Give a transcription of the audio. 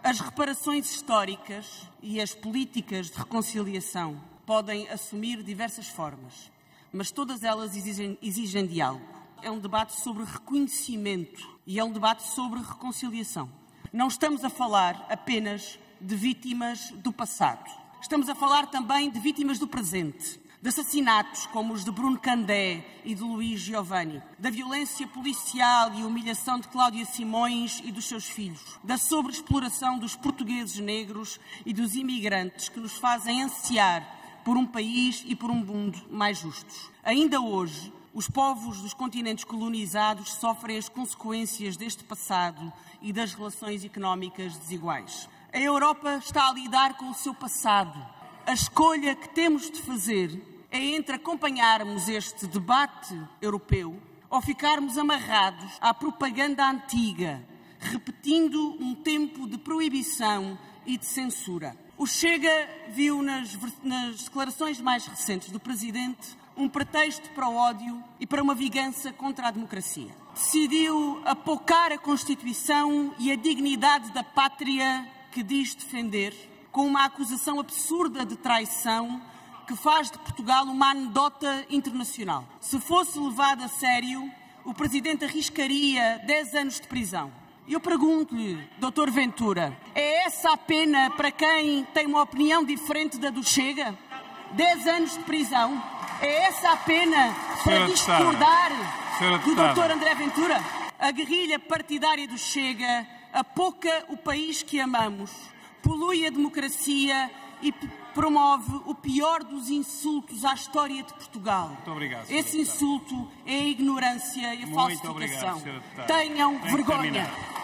As reparações históricas e as políticas de reconciliação podem assumir diversas formas, mas todas elas exigem diálogo. É um debate sobre reconhecimento e é um debate sobre reconciliação. Não estamos a falar apenas de vítimas do passado. Estamos a falar também de vítimas do presente, de assassinatos como os de Bruno Candé e de Luís Giovanni, da violência policial e humilhação de Cláudia Simões e dos seus filhos, da sobreexploração dos portugueses negros e dos imigrantes que nos fazem ansiar por um país e por um mundo mais justos. Ainda hoje, os povos dos continentes colonizados sofrem as consequências deste passado e das relações económicas desiguais. A Europa está a lidar com o seu passado. A escolha que temos de fazer é entre acompanharmos este debate europeu ou ficarmos amarrados à propaganda antiga, repetindo um tempo de proibição e de censura. O Chega viu nas declarações mais recentes do Presidente um pretexto para o ódio e para uma vingança contra a democracia. Decidiu apocar a Constituição e a dignidade da pátria que diz defender, com uma acusação absurda de traição que faz de Portugal uma anedota internacional. Se fosse levado a sério, o Presidente arriscaria 10 anos de prisão. Eu pergunto-lhe, Dr. Ventura, é essa a pena para quem tem uma opinião diferente da do Chega? 10 anos de prisão? É essa a pena para discordar do Dr. André Ventura? A guerrilha partidária do Chega apoca o país que amamos, polui a democracia e promove o pior dos insultos à história de Portugal. Muito obrigado, esse insulto é a ignorância e a falsificação. Obrigado, tenham vergonha.